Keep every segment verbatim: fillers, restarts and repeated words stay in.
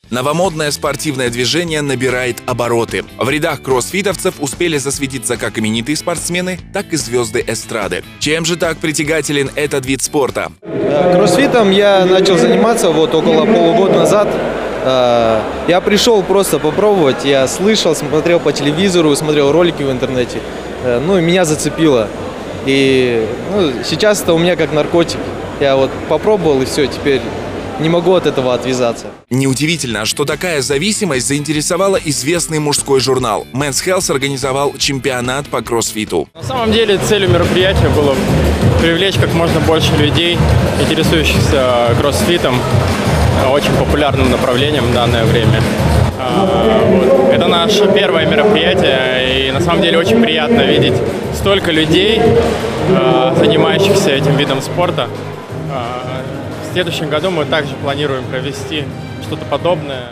Новомодное спортивное движение набирает обороты. В рядах кроссфитовцев успели засветиться как именитые спортсмены, так и звезды эстрады. Чем же так притягателен этот вид спорта? Кроссфитом я начал заниматься вот около полугода назад. Я пришел просто попробовать, я слышал, смотрел по телевизору, смотрел ролики в интернете. Ну и меня зацепило. И ну, сейчас это у меня как наркотик. Я вот попробовал и все, теперь не могу от этого отвязаться. Неудивительно, что такая зависимость заинтересовала известный мужской журнал. Men's Health организовал чемпионат по кроссфиту. На самом деле целью мероприятия было привлечь как можно больше людей, интересующихся кроссфитом, очень популярным направлением в данное время. Вот. Это наше первое мероприятие, и на самом деле очень приятно видеть столько людей, занимающихся этим видом спорта. В следующем году мы также планируем провести что-то подобное.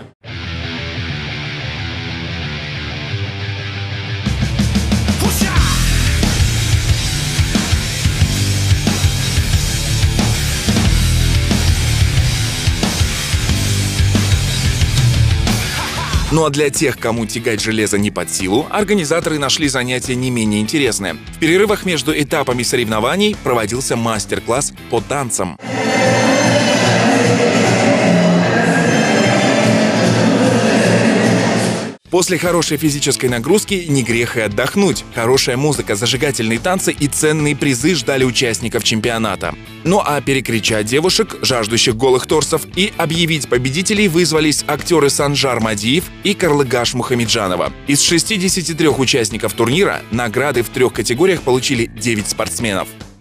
Ну а для тех, кому тягать железо не под силу, организаторы нашли занятие не менее интересное. В перерывах между этапами соревнований проводился мастер-класс по танцам. После хорошей физической нагрузки не грех и отдохнуть. Хорошая музыка, зажигательные танцы и ценные призы ждали участников чемпионата. Ну а перекричать девушек, жаждущих голых торсов, и объявить победителей вызвались актеры Санжар Мадиев и Карлыгаш Мухамеджанова. Из шестидесяти трёх участников турнира награды в трех категориях получили девять спортсменов.